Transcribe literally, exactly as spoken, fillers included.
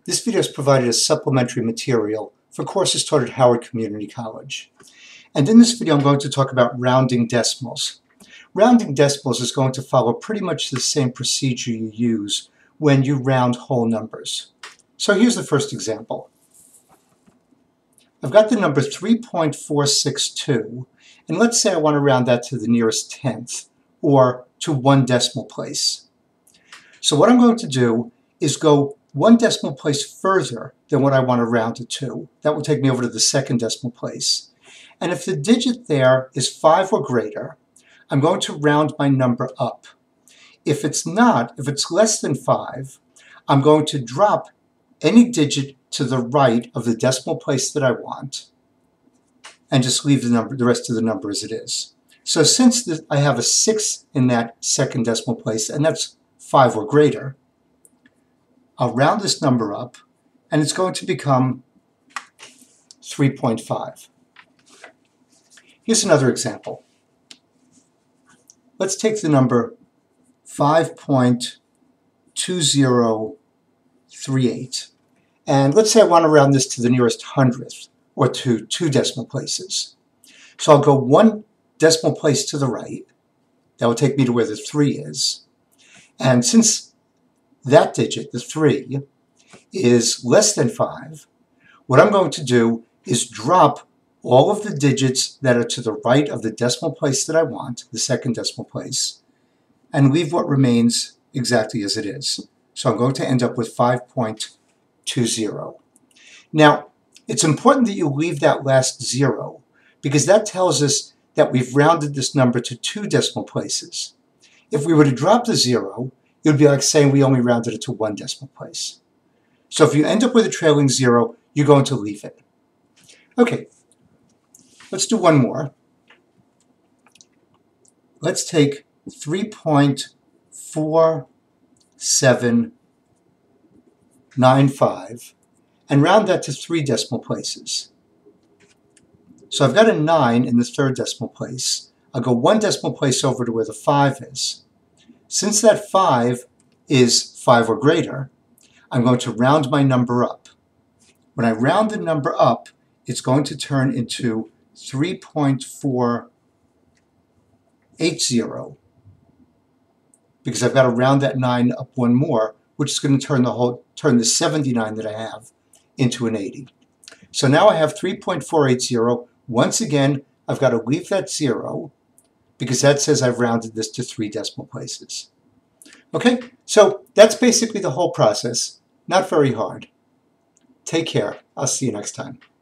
This video is provided as supplementary material for courses taught at Howard Community College. And in this video, I'm going to talk about rounding decimals. Rounding decimals is going to follow pretty much the same procedure you use when you round whole numbers. So here's the first example. I've got the number three point four six two, and let's say I want to round that to the nearest tenth, or to one decimal place. So what I'm going to do is go one decimal place further than what I want to round it to. That will take me over to the second decimal place. And if the digit there is five or greater, I'm going to round my number up. If it's not, if it's less than five, I'm going to drop any digit to the right of the decimal place that I want and just leave the number, the rest of the number as it is. So since the, I have a six in that second decimal place, and that's five or greater, I'll round this number up, and it's going to become three point five. Here's another example. Let's take the number five point two zero three eight. And let's say I want to round this to the nearest hundredth, or to two decimal places. So I'll go one decimal place to the right. That will take me to where the three is. And since that digit, the three, is less than five, what I'm going to do is drop all of the digits that are to the right of the decimal place that I want, the second decimal place, and leave what remains exactly as it is. So I'm going to end up with five point two zero. Now, it's important that you leave that last zero, because that tells us that we've rounded this number to two decimal places. If we were to drop the zero, it would be like saying we only rounded it to one decimal place. So if you end up with a trailing zero, you're going to leave it. Okay, let's do one more. Let's take three point four seven nine five and round that to three decimal places. So I've got a nine in the third decimal place. I'll go one decimal place over to where the five is. Since that five is five or greater, I'm going to round my number up. When I round the number up, it's going to turn into three point four eight zero, because I've got to round that nine up one more, which is going to turn the whole turn the seventy-nine that I have into an eighty. So now I have three point four eight zero. Once again, I've got to leave that zero, because that says I've rounded this to three decimal places. Okay, so that's basically the whole process. Not very hard. Take care. I'll see you next time.